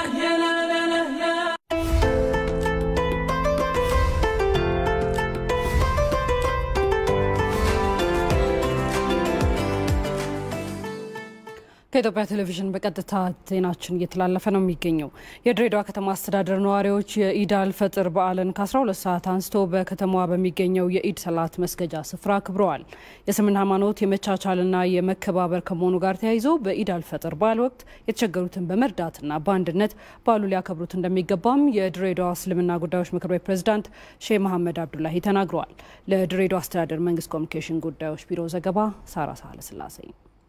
ከኢትዮጵያ ቴሌቪዥን በቀጥታ ዜናችን እየተላለፈ ነው የሚገኘው። የድሬዳዋ ከተማ አስተዳደር ነዋሪዎች የኢድ አልፈጥር በዓልን ከ12 ሰዓት አንስቶ በከተማዋ በሚገኘው የኢድ ሰላት መስገጃ ስፍራ አክብረዋል። የእስልምና ሃይማኖት የመቻቻልና የመከባበር ከመሆኑ ጋር ተያይዞ በኢድ አልፈጥር በዓል ወቅት የተቸገሩትን በመርዳትና በአንድነት በዓሉ ሊያከብሩት እንደሚገባም የድሬዳዋ እስልምና ጉዳዮች ምክር ቤት ፕሬዝዳንት ሼህ መሐመድ አብዱላሂ ተናግረዋል። ለድሬዳዋ አስተዳደር መንግስት ኮሚኒኬሽን ጉዳዮች ቢሮ ዘገባ ሳራ ሳህለ ስላሴ።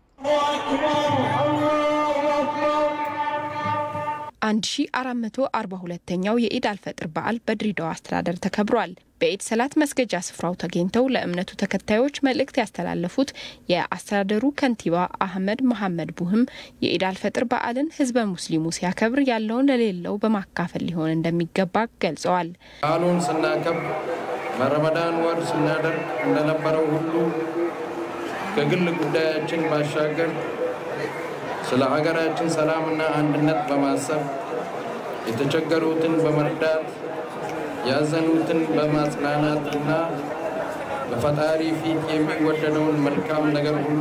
አንድ ሺ አራት መቶ አርባ ሁለተኛው የኢድ አልፈጥር በዓል በድሬዳዋ አስተዳደር ተከብሯል። በኢድ ሰላት መስገጃ ስፍራው ተገኝተው ለእምነቱ ተከታዮች መልእክት ያስተላለፉት የአስተዳደሩ ከንቲባ አህመድ መሐመድ ቡህም የኢድ አልፈጥር በዓልን ህዝበ ሙስሊሙ ሲያከብር ያለውን ለሌለው በማካፈል ሊሆን እንደሚገባ ገልጸዋል። በዓሉን ስናከብር በረመዳን ወር ስናደርግ እንደነበረው ሁሉ ከግል ጉዳያችን ባሻገር ስለ ሀገራችን ሰላምና አንድነት በማሰብ የተቸገሩትን በመርዳት ያዘኑትን በማጽናናትና በፈጣሪ ፊት የሚወደደውን መልካም ነገር ሁሉ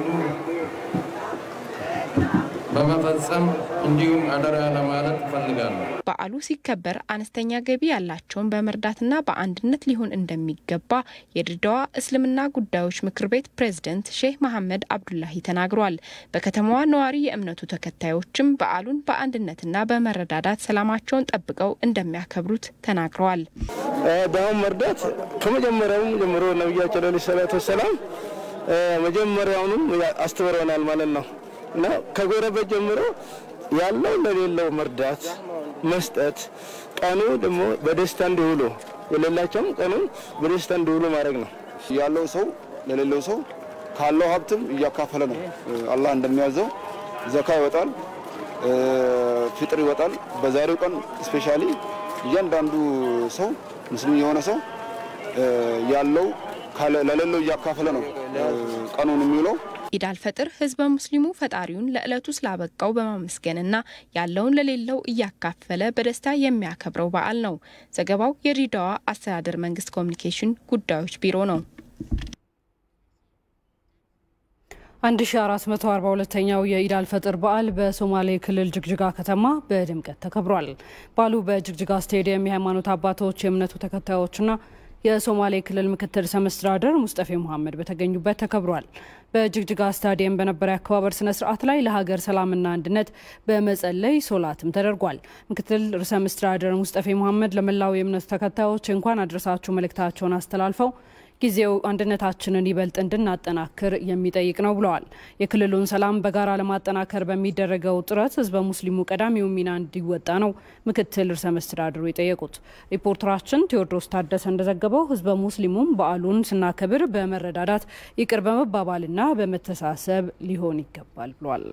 በመፈጸም እንዲሁም አደራ ለማለት ፈልጋለሁ። በዓሉ ሲከበር አነስተኛ ገቢ ያላቸውን በመርዳትና በአንድነት ሊሆን እንደሚገባ የድሬዳዋ እስልምና ጉዳዮች ምክር ቤት ፕሬዝዳንት ሼህ መሐመድ አብዱላሂ ተናግረዋል። በከተማዋ ነዋሪ የእምነቱ ተከታዮችም በዓሉን በአንድነትና በመረዳዳት ሰላማቸውን ጠብቀው እንደሚያከብሩት ተናግረዋል። ዳውን መርዳት ከመጀመሪያው ጀምሮ ነብያችን ሰለላሁ ዐለይሂ ወሰለም መጀመሪያውንም አስተምረውናል ማለት ነው እና ከጎረቤት ጀምሮ ያለው ለሌለው መርዳት መስጠት ቀኑ ደግሞ በደስታ እንዲውሉ የሌላቸውም ቀኑ በደስታ እንዲውሉ ማድረግ ነው። ያለው ሰው ለሌለው ሰው ካለው ሀብትም እያካፈለ ነው። አላህ እንደሚያዘው ዘካ ይወጣል፣ ፍጥር ይወጣል። በዛሬው ቀን ስፔሻሊ እያንዳንዱ ሰው ሙስሊም የሆነ ሰው ያለው ለሌለው እያካፈለ ነው ቀኑን የሚውለው። ኢድ አልፈጥር ህዝበ ሙስሊሙ ፈጣሪውን ለዕለቱ ስላበቃው በማመስገንና ያለውን ለሌለው እያካፈለ በደስታ የሚያከብረው በዓል ነው። ዘገባው የድሬዳዋ አስተዳደር መንግስት ኮሚኒኬሽን ጉዳዮች ቢሮ ነው። አንድ ሺ አራት መቶ አርባ ሁለተኛው የኢድ አልፈጥር በዓል በሶማሌ ክልል ጅግጅጋ ከተማ በድምቀት ተከብሯል። በዓሉ በጅግጅጋ ስቴዲየም የሃይማኖት አባቶች፣ የእምነቱ ተከታዮችና የሶማሌ ክልል ምክትል ርዕሰ መስተዳድር ሙስጠፌ መሐመድ በተገኙበት ተከብሯል። በጅግጅጋ ስታዲየም በነበረ አከባበር ስነ ስርዓት ላይ ለሀገር ሰላምና አንድነት በመጸለይ ሶላትም ተደርጓል። ምክትል ርዕሰ መስተዳድር ሙስጠፌ መሐመድ ለመላው የእምነቱ ተከታዮች እንኳን አድረሳችሁ መልእክታቸውን አስተላልፈው ጊዜው አንድነታችንን ይበልጥ እንድናጠናክር የሚጠይቅ ነው ብለዋል። የክልሉን ሰላም በጋራ ለማጠናከር በሚደረገው ጥረት ህዝበ ሙስሊሙ ቀዳሚው ሚና እንዲወጣ ነው ምክትል ርዕሰ መስተዳድሩ የጠየቁት። ሪፖርተራችን ቴዎድሮስ ታደሰ እንደዘገበው ህዝበ ሙስሊሙም በዓሉን ስናከብር በመረዳዳት ይቅር በመባባልና በመተሳሰብ ሊሆን ይገባል ብሏል።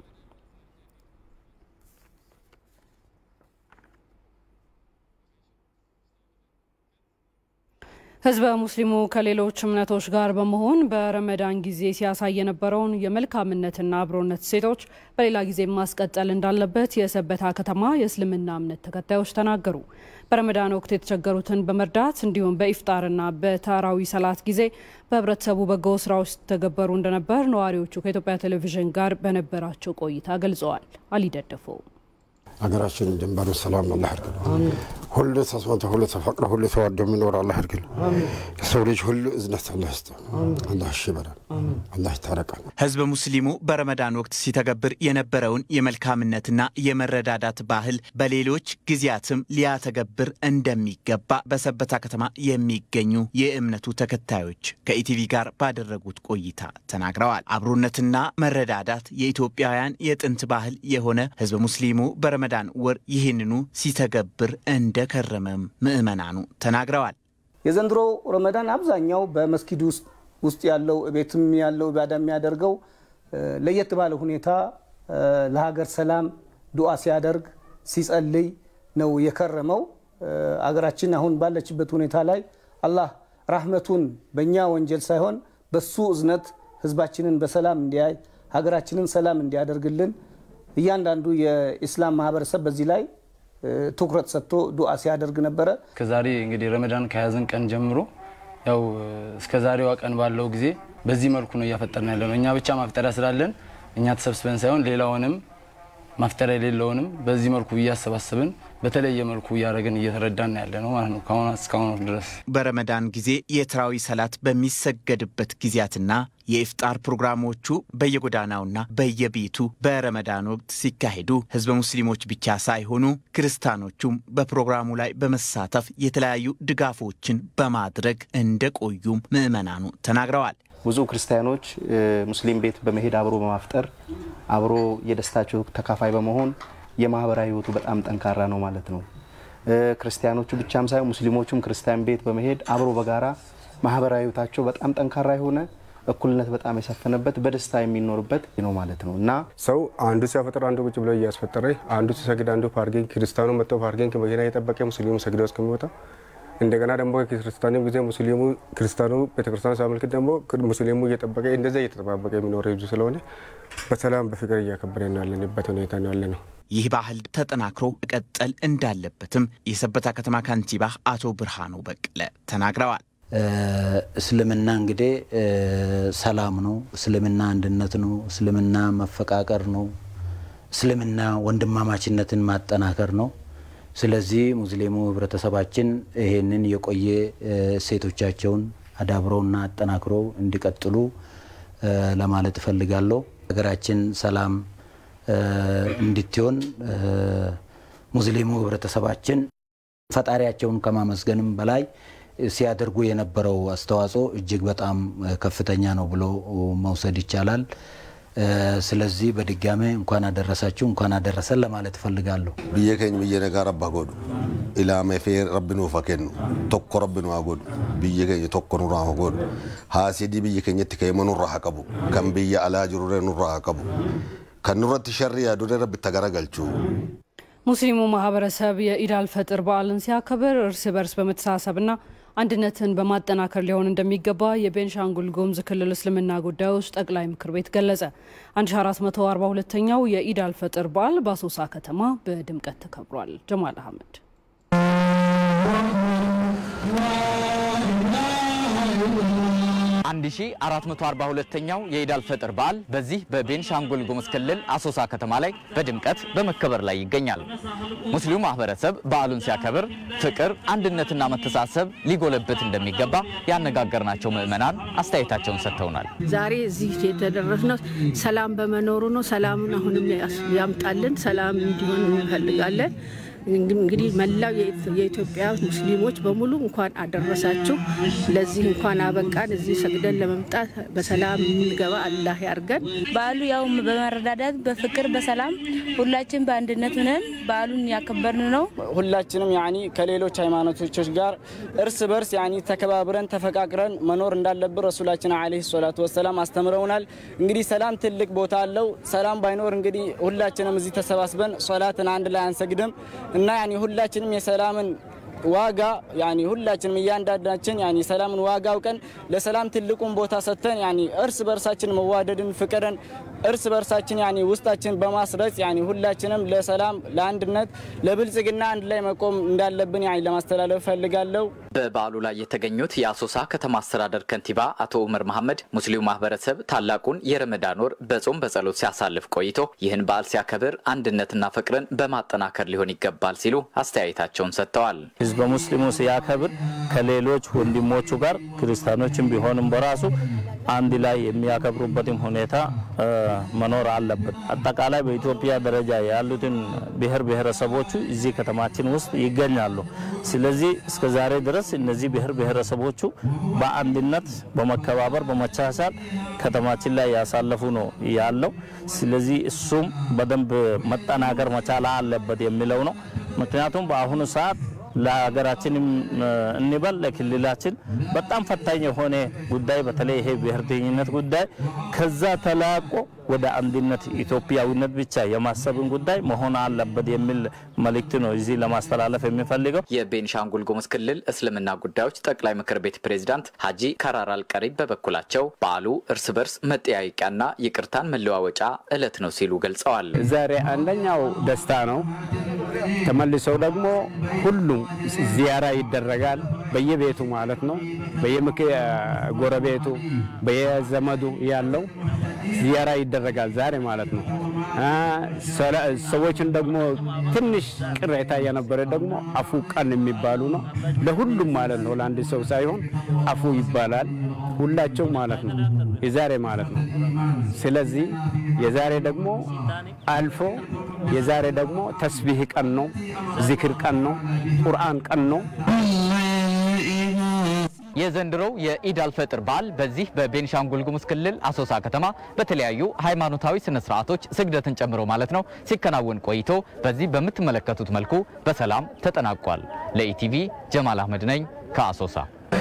ህዝበ ሙስሊሙ ከሌሎች እምነቶች ጋር በመሆን በረመዳን ጊዜ ሲያሳይ የነበረውን የመልካምነትና አብሮነት ሴቶች በሌላ ጊዜ ማስቀጠል እንዳለበት የሰበታ ከተማ የእስልምና እምነት ተከታዮች ተናገሩ። በረመዳን ወቅት የተቸገሩትን በመርዳት እንዲሁም በኢፍጣርና በተራዊ ሰላት ጊዜ በህብረተሰቡ በጎ ስራዎች ተገበሩ እንደነበር ነዋሪዎቹ ከኢትዮጵያ ቴሌቪዥን ጋር በነበራቸው ቆይታ ገልጸዋል። አሊ ደደፎ አገራችን ድንበሩ ሰላም አላህ ያድርግልን። ሁሉ ተስማምቶ ሁሉ ተፈቅሮ ሁሉ ተዋዶ የሚኖር አላህ ያድርግልን። የሰው ልጅ ሁሉ እዝነት አላህ ይስጠው። አላህ ይሽበራል። አላህ ይታረቃል። ህዝበ ሙስሊሙ በረመዳን ወቅት ሲተገብር የነበረውን የመልካምነትና የመረዳዳት ባህል በሌሎች ጊዜያትም ሊያተገብር እንደሚገባ በሰበታ ከተማ የሚገኙ የእምነቱ ተከታዮች ከኢቲቪ ጋር ባደረጉት ቆይታ ተናግረዋል። አብሮነትና መረዳዳት የኢትዮጵያውያን የጥንት ባህል የሆነ ህዝበ ሙስሊሙ በረመዳን ወር ይህንኑ ሲተገብር እንደከረመም ምእመናኑ ተናግረዋል። የዘንድሮ ረመዳን አብዛኛው በመስጊድ ውስጥ ያለው ቤትም ያለው ኢባዳ የሚያደርገው ለየት ባለ ሁኔታ ለሀገር ሰላም ዱዓ ሲያደርግ ሲጸልይ ነው የከረመው። አገራችን አሁን ባለችበት ሁኔታ ላይ አላህ ረህመቱን በእኛ ወንጀል ሳይሆን በሱ እዝነት ህዝባችንን በሰላም እንዲያይ ሀገራችንን ሰላም እንዲያደርግልን እያንዳንዱ የኢስላም ማህበረሰብ በዚህ ላይ ትኩረት ሰጥቶ ዱዓ ሲያደርግ ነበር። ከዛሬ እንግዲህ ረመዳን ከያዘን ቀን ጀምሮ ያው እስከ ዛሬዋ ቀን ባለው ጊዜ በዚህ መልኩ ነው ያፈጠርና ያለው። እኛ ብቻ ማፍጠሪያ ስላለን እኛ ተሰብስበን ሳይሆን ሌላውንም ማፍጠር የሌለውንም በዚህ መልኩ እያሰባሰብን በተለየ መልኩ ያረጋን እየተረዳን ያለ ነው ማለት ነው ካሁን እስካሁን ድረስ። በረመዳን ጊዜ የትራዊ ሰላት በሚሰገድበት ጊዜያትና የኢፍጣር ፕሮግራሞቹ በየጎዳናውና በየቤቱ በረመዳን ወቅት ሲካሄዱ ህዝበ ሙስሊሞች ብቻ ሳይሆኑ ክርስቲያኖቹም በፕሮግራሙ ላይ በመሳተፍ የተለያዩ ድጋፎችን በማድረግ እንደቆዩም ምዕመናኑ ተናግረዋል። ብዙ ክርስቲያኖች ሙስሊም ቤት በመሄድ አብሮ በማፍጠር አብሮ የደስታቸው ተካፋይ በመሆን የማህበራዊ ህይወቱ በጣም ጠንካራ ነው ማለት ነው። ክርስቲያኖቹ ብቻም ሳይሆን ሙስሊሞቹም ክርስቲያን ቤት በመሄድ አብሮ በጋራ ማህበራዊ ህይወታቸው በጣም ጠንካራ የሆነ እኩልነት በጣም የሰፈነበት በደስታ የሚኖርበት ነው ማለት ነው። እና ሰው አንዱ ሲያፈጥር አንዱ ቁጭ ብሎ ያስፈጠረ አንዱ ሲሰግድ አንዱ ፓርኪንግ ክርስቲያኑ መጥቶ ፓርኪንግ መኪና የጠበቀ ሙስሊሙ ሰግዶ እስከሚወጣ እንደገና ደግሞ ክርስቲያኑ ጊዜ ሙስሊሙ ክርስቲያኑ ቤተክርስቲያኑ ሳመልክ ደግሞ ሙስሊሙ እየጠበቀ እንደዛ እየተጠባበቀ የሚኖር ህዝብ ስለሆነ በሰላም በፍቅር እያከበረን ያለንበት ሁኔታ ነው ያለነው። ይህ ባህል ተጠናክሮ መቀጠል እንዳለበትም የሰበታ ከተማ ካንቲባ አቶ ብርሃኑ በቀለ ተናግረዋል። እስልምና እንግዲህ ሰላም ነው፣ እስልምና አንድነት ነው፣ እስልምና መፈቃቀር ነው፣ እስልምና ወንድማማችነትን ማጠናከር ነው። ስለዚህ ሙስሊሙ ህብረተሰባችን ይሄንን የቆየ ሴቶቻቸውን አዳብረውና አጠናክረው እንዲቀጥሉ ለማለት ፈልጋለሁ። ሀገራችን ሰላም እንድትሆን ሙስሊሙ ህብረተሰባችን ፈጣሪያቸውን ከማመስገንም በላይ ሲያደርጉ የነበረው አስተዋጽኦ እጅግ በጣም ከፍተኛ ነው ብሎ መውሰድ ይቻላል። ስለዚህ በድጋሜ እንኳን አደረሳችሁ እንኳን አደረሰን ለማለት ፈልጋለሁ። በየከኝ በየነጋር አባጎዱ ኢላማ ፌር ረብኑ ፈከኑ ተቆ ረብኑ አጎዱ በየከኝ ተቆ ኑራ አጎዱ ሃሲዲ በየከኝ ተከይመኑ ራሐቀቡ ከም በየ አላጅሩ ኑራ አቀቡ ከኑረት ሸሪያ ዱረ ረብ ተገረገልቹ ሙስሊሙ ማህበረሰብ የኢድ አልፈጥር በዓልን ሲያከብር እርስ በርስ በመተሳሰብና አንድነትን በማጠናከር ሊሆን እንደሚገባ የቤንሻንጉል ጉሙዝ ክልል እስልምና ጉዳዮች ጠቅላይ ምክር ቤት ገለጸ። አንድ ሺህ አራት መቶ አርባ ሁለተኛው የኢድ አልፈጥር በዓል በአሶሳ ከተማ በድምቀት ተከብሯል። ጀማል አህመድ አንድ ሺህ አራት መቶ አርባ ሁለተኛው የኢድ አልፈጥር በዓል በዚህ በቤንሻንጉል ጉሙዝ ክልል አሶሳ ከተማ ላይ በድምቀት በመከበር ላይ ይገኛል። ሙስሊሙ ማህበረሰብ በዓሉን ሲያከብር ፍቅር፣ አንድነትና መተሳሰብ ሊጎለበት እንደሚገባ ያነጋገርናቸው ምዕመናን አስተያየታቸውን ሰጥተውናል። ዛሬ እዚህ የተደረስነው ሰላም በመኖሩ ነው። ሰላሙን አሁንም ያምጣልን፣ ሰላም እንዲሆን እንፈልጋለን። እንግዲህ መላው የኢትዮጵያ ሙስሊሞች በሙሉ እንኳን አደረሳችሁ። ለዚህ እንኳን አበቃን። እዚህ ሰግደን ለመምጣት በሰላም እንገባ አላህ ያርገን። በዓሉ ያው በመረዳዳት በፍቅር በሰላም ሁላችን በአንድነት ሆነን በዓሉን ያከበርን ነው። ሁላችንም ያኒ ከሌሎች ሃይማኖቶች ጋር እርስ በርስ ያኒ ተከባብረን ተፈቃቅረን መኖር እንዳለብን ረሱላችን አለይሂ ሰላቱ ወሰለም አስተምረውናል። እንግዲህ ሰላም ትልቅ ቦታ አለው። ሰላም ባይኖር እንግዲህ ሁላችንም እዚህ ተሰባስበን ሶላትን አንድ ላይ አንሰግድም እና ያኒ ሁላችንም የሰላምን ዋጋ ያኒ ሁላችንም እያንዳንዳችን ያኒ ሰላምን ዋጋ አውቀን ለሰላም ትልቁን ቦታ ሰጥተን ያኒ እርስ በርሳችን መዋደድን ፍቅርን እርስ በርሳችን ያኒ ውስጣችን በማስረጽ ያኒ ሁላችንም ለሰላም ለአንድነት ለብልጽግና አንድ ላይ መቆም እንዳለብን ያኒ ለማስተላለፍ ፈልጋለሁ። በበዓሉ ላይ የተገኙት የአሶሳ ከተማ አስተዳደር ከንቲባ አቶ ኡመር መሐመድ ሙስሊሙ ማህበረሰብ ታላቁን የረመዳን ወር በጾም በጸሎት ሲያሳልፍ ቆይቶ ይህን በዓል ሲያከብር አንድነትና ፍቅርን በማጠናከር ሊሆን ይገባል ሲሉ አስተያየታቸውን ሰጥተዋል። ህዝበ ሙስሊሙ ሲያከብር ከሌሎች ወንድሞቹ ጋር ክርስቲያኖችም ቢሆንም በራሱ አንድ ላይ የሚያከብሩበትም ሁኔታ መኖር አለበት። አጠቃላይ በኢትዮጵያ ደረጃ ያሉትን ብሔር ብሔረሰቦቹ እዚህ ከተማችን ውስጥ ይገኛሉ። ስለዚህ እስከ ዛሬ ድረስ እነዚህ ብሔር ብሔረሰቦቹ በአንድነት በመከባበር በመቻቻል ከተማችን ላይ ያሳለፉ ነው ያለው። ስለዚህ እሱም በደንብ መጠናከር መቻል አለበት የሚለው ነው። ምክንያቱም በአሁኑ ሰዓት ለሀገራችንም እንበል ለክልላችን በጣም ፈታኝ የሆነ ጉዳይ በተለይ ይሄ ብሔርተኝነት ጉዳይ ከዛ ተላቆ ወደ አንድነት ኢትዮጵያዊነት ብቻ የማሰብን ጉዳይ መሆን አለበት የሚል መልእክት ነው እዚህ ለማስተላለፍ የሚፈልገው። የቤንሻንጉል ጉሙዝ ክልል እስልምና ጉዳዮች ጠቅላይ ምክር ቤት ፕሬዝዳንት ሀጂ ከራራል ቀሪብ በበኩላቸው በዓሉ እርስ በርስ መጠያየቂያና ይቅርታን መለዋወጫ እለት ነው ሲሉ ገልጸዋል። ዛሬ አንደኛው ደስታ ነው። ተመልሰው ደግሞ ሁሉም ዚያራ ይደረጋል በየቤቱ ማለት ነው። በየምክ ጎረቤቱ በየዘመዱ ያለው ዚያራ ይደረጋል ዛሬ ማለት ነው። ሰዎችን ደግሞ ትንሽ ቅሬታ የነበረ ደግሞ አፉ ቀን የሚባሉ ነው ለሁሉም ማለት ነው። ለአንድ ሰው ሳይሆን አፉ ይባላል ሁላቸው ማለት ነው የዛሬ ማለት ነው። ስለዚህ የዛሬ ደግሞ አልፎ የዛሬ ደግሞ ተስቢህ ቀን ነው፣ ዚክር ቀን ነው፣ ቁርአን ቀን ነው። የዘንድሮው የኢድ አልፈጥር በዓል በዚህ በቤንሻንጉል ጉሙዝ ክልል አሶሳ ከተማ በተለያዩ ሃይማኖታዊ ስነ ስርዓቶች ስግደትን ጨምሮ ማለት ነው ሲከናወን ቆይቶ በዚህ በምትመለከቱት መልኩ በሰላም ተጠናቋል። ለኢቲቪ ጀማል አህመድ ነኝ ከአሶሳ።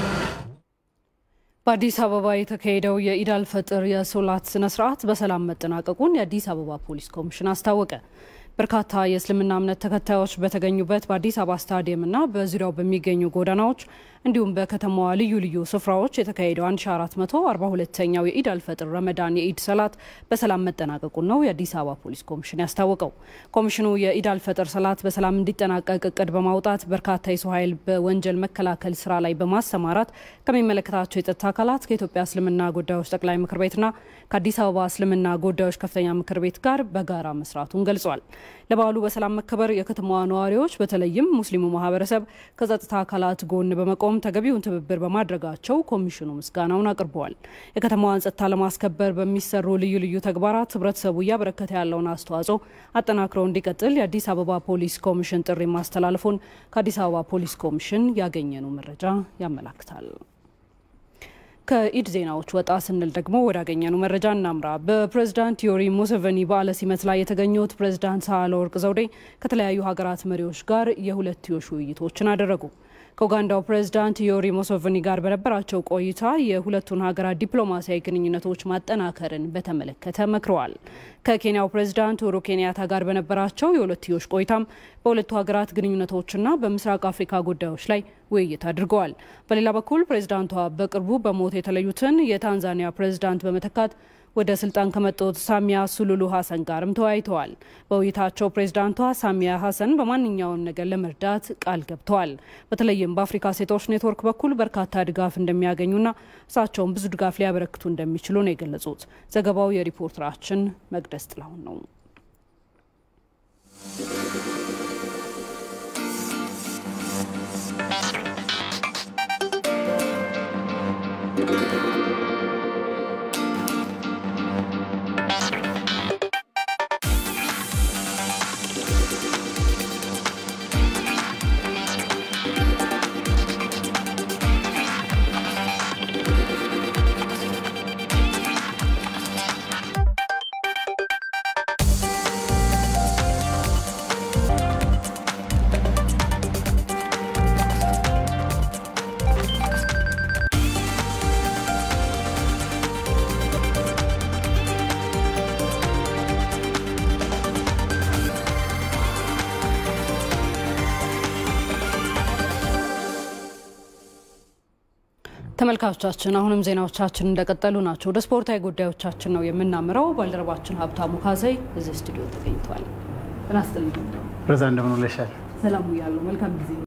በአዲስ አበባ የተካሄደው የኢድ አልፈጥር የሶላት ስነ ስርዓት በሰላም መጠናቀቁን የአዲስ አበባ ፖሊስ ኮሚሽን አስታወቀ። በርካታ የእስልምና እምነት ተከታዮች በተገኙበት በአዲስ አበባ ስታዲየምና በዙሪያው በሚገኙ ጎዳናዎች እንዲሁም በከተማዋ ልዩ ልዩ ስፍራዎች የተካሄደው አንድ ሺህ አራት መቶ አርባ ሁለተኛው የኢድ አልፈጥር ረመዳን የኢድ ሰላት በሰላም መጠናቀቁን ነው የአዲስ አበባ ፖሊስ ኮሚሽን ያስታወቀው። ኮሚሽኑ የኢድ አልፈጥር ሰላት በሰላም እንዲጠናቀቅ እቅድ በማውጣት በርካታ የሰው ኃይል በወንጀል መከላከል ስራ ላይ በማሰማራት ከሚመለከታቸው የጸጥታ አካላት ከኢትዮጵያ እስልምና ጉዳዮች ጠቅላይ ምክር ቤትና ከአዲስ አበባ እስልምና ጉዳዮች ከፍተኛ ምክር ቤት ጋር በጋራ መስራቱን ገልጿል። ለበዓሉ በሰላም መከበር የከተማዋ ነዋሪዎች በተለይም ሙስሊሙ ማህበረሰብ ከጸጥታ አካላት ጎን በመቆም ተገቢውን ትብብር በማድረጋቸው ኮሚሽኑ ምስጋናውን አቅርበዋል። የከተማዋን ጸጥታ ለማስከበር በሚሰሩ ልዩ ልዩ ተግባራት ህብረተሰቡ እያበረከተ ያለውን አስተዋጽኦ አጠናክሮ እንዲቀጥል የአዲስ አበባ ፖሊስ ኮሚሽን ጥሪ ማስተላለፉን ከአዲስ አበባ ፖሊስ ኮሚሽን ያገኘነው መረጃ ያመለክታል። ከኢድ ዜናዎች ወጣ ስንል ደግሞ ወዳገኘነው መረጃ እናምራ። በፕሬዝዳንት ዮሪ ሙሴቬኒ በዓለ ሲመት ላይ የተገኙት ፕሬዝዳንት ሳህለወርቅ ዘውዴ ከተለያዩ ሀገራት መሪዎች ጋር የሁለትዮሽ ውይይቶችን አደረጉ። ከኡጋንዳው ፕሬዝዳንት ዮሪ ሙሴቬኒ ጋር በነበራቸው ቆይታ የሁለቱን ሀገራት ዲፕሎማሲያዊ ግንኙነቶች ማጠናከርን በተመለከተ መክረዋል። ከኬንያው ፕሬዝዳንት ኡሁሩ ኬንያታ ጋር በነበራቸው የሁለትዮሽ ቆይታም በሁለቱ ሀገራት ግንኙነቶችና በምስራቅ አፍሪካ ጉዳዮች ላይ ውይይት አድርገዋል። በሌላ በኩል ፕሬዝዳንቷ በቅርቡ በሞት የተለዩትን የታንዛኒያ ፕሬዝዳንት በመተካት ወደ ስልጣን ከመጡት ሳሚያ ሱሉሉ ሀሰን ጋርም ተወያይተዋል። በውይይታቸው ፕሬዝዳንቷ ሳሚያ ሀሰን በማንኛውም ነገር ለመርዳት ቃል ገብተዋል። በተለይም በአፍሪካ ሴቶች ኔትወርክ በኩል በርካታ ድጋፍ እንደሚያገኙና እሳቸውን ብዙ ድጋፍ ሊያበረክቱ እንደሚችሉ ነው የገለጹት። ዘገባው የሪፖርተራችን መቅደስ ጥላሁን ነው። ተመልካቾቻችን አሁንም ዜናዎቻችን እንደቀጠሉ ናቸው። ወደ ስፖርታዊ ጉዳዮቻችን ነው የምናምረው። ባልደረባችን ሀብታሙ ካሳይ እዚህ ስቱዲዮ ተገኝቷል። እናስተላልፋለን። ፕሬዝዳንት እንደምን ውለሻል? ሰላም ያለው መልካም ጊዜ